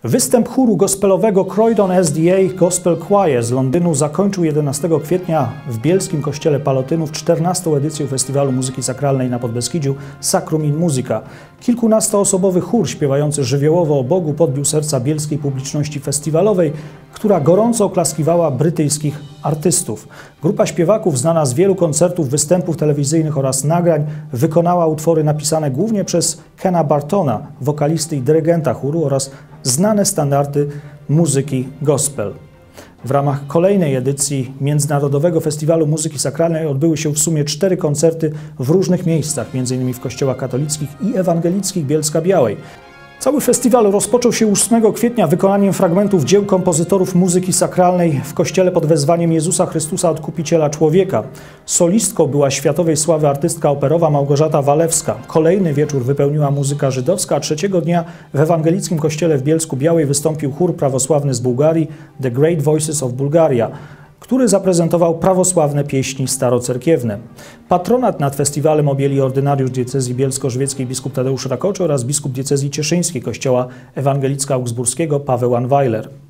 Występ chóru gospelowego Croydon SDA Gospel Choir z Londynu zakończył 11 kwietnia w bielskim kościele Palotynów 14. edycję Festiwalu Muzyki Sakralnej na Podbeskidziu Sacrum in Musica. Kilkunastoosobowy chór śpiewający żywiołowo o Bogu podbił serca bielskiej publiczności festiwalowej, która gorąco oklaskiwała brytyjskich artystów. Grupa śpiewaków znana z wielu koncertów, występów telewizyjnych oraz nagrań wykonała utwory napisane głównie przez Kena Bartona, wokalisty i dyrygenta chóru, oraz znane standardy muzyki gospel. W ramach kolejnej edycji Międzynarodowego Festiwalu Muzyki Sakralnej odbyły się w sumie 4 koncerty w różnych miejscach, m.in. w kościołach katolickich i ewangelickich Bielska-Białej. Cały festiwal rozpoczął się 8 kwietnia wykonaniem fragmentów dzieł kompozytorów muzyki sakralnej w kościele pod wezwaniem Jezusa Chrystusa Odkupiciela Człowieka. Solistką była światowej sławy artystka operowa Małgorzata Walewska. Kolejny wieczór wypełniła muzyka żydowska, a 3 dnia w ewangelickim kościele w Bielsku-Białej wystąpił chór prawosławny z Bułgarii The Great Voices of Bulgaria, który zaprezentował prawosławne pieśni starocerkiewne. Patronat nad festiwalem objęli ordynariusz diecezji bielsko-żywieckiej biskup Tadeusz Rakoczy oraz biskup diecezji cieszyńskiej kościoła ewangelicko-augsburskiego Paweł Anweiler.